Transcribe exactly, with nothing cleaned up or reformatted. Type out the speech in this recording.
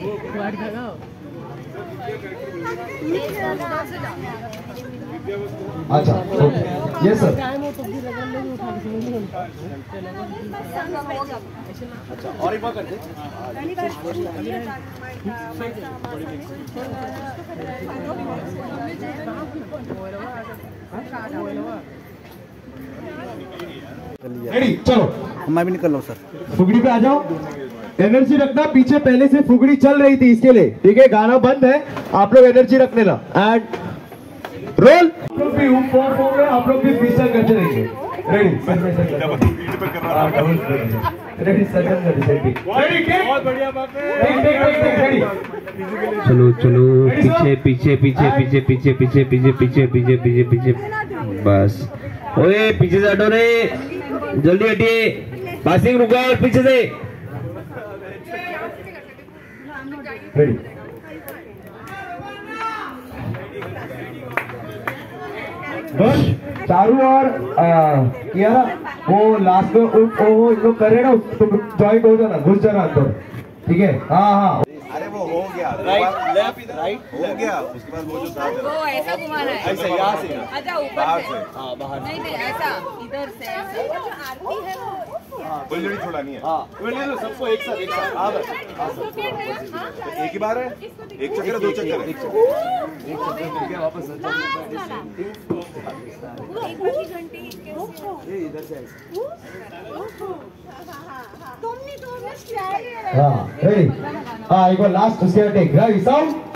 अच्छा yes sir. अच्छा और एक बार करते रेडी चलो। मैं भी निकल रहा हूँ सर। फुगड़ी पे आ जाओ, एनर्जी रखना। पीछे पहले से फुगड़ी चल रही थी इसके लिए, ठीक है? गाना बंद है, आप लोग एनर्जी रखने ला। And role. आप लोग भी ऊपर हो गए, आप लोग भी पीछे करते रहेंगे। रेडी रेडी बहुत बढ़िया बात है। चलो चलो पीछे पीछे पीछे पीछे पीछे पीछे पीछे पीछे पीछे पीछे पीछे बस। ओए पीछे से हटो रे, जल्दी हटिए। पासिंग रुका और पीछे से। रेडी बस। चारू और किया ना वो लास्ट में वो लोग करे ना, तुम जॉइंट हो जाना, घुस जाना अंदर, ठीक है? हाँ हाँ अरे वो हो गया, राइट लेफ्ट राइट हो गया। उसके बाद वो जो था वो ऐसा घुमाना है, ऐसा यहाँ से। अच्छा ऊपर से, हाँ बाहर नहीं नहीं ऐसा इधर से ऐसा। जो आरती है वो बुलजड़ी थोड़ा नहीं है। हाँ बुलजड़ी तो सबको एक साथ एक साथ। हाँ बस एक ही बार है, एक चक्कर दो चक्कर है, एक चक्कर एक चक्कर करके वापस एक बार की घंटी ये इधर से ऐसा। तुमने तो मिस किया है। हाँ रेडी। हाँ एक बार लास्ट उसके टेक। Ready sound